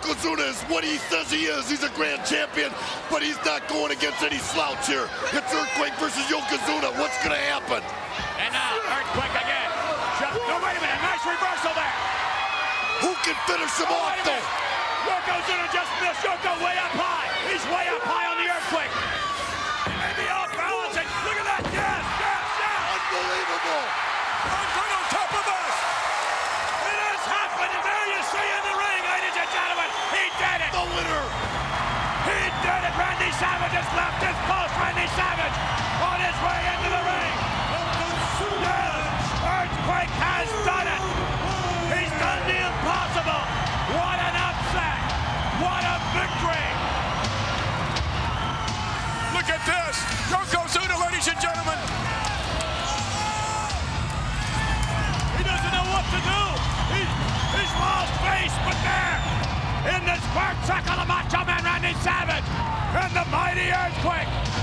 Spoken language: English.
Yokozuna is what he says he is. He's a grand champion, but he's not going against any slouch here. It's Earthquake versus Yokozuna. What's going to happen? And now, Earthquake again. No, wait a minute. Nice reversal there. Who can finish him off, though? Yokozuna just missed. Yoko way up high. He's way up high on the Earthquake. He may be off balance. And look at that. Yes. Unbelievable. Right on top of us. It has happened. And there you see in the ring, ladies and gentlemen. He did it. The winner. He did it. Randy Savage has left his post. Randy Savage on his way into the ring. Yes. Earthquake has done it. He's done the impossible. What an upset. What a victory. Look at this. Yokozuna, ladies and gentlemen. He doesn't know what to do. He's lost face, but there, in the square circle of Macho Man Randy Savage and the mighty Earthquake.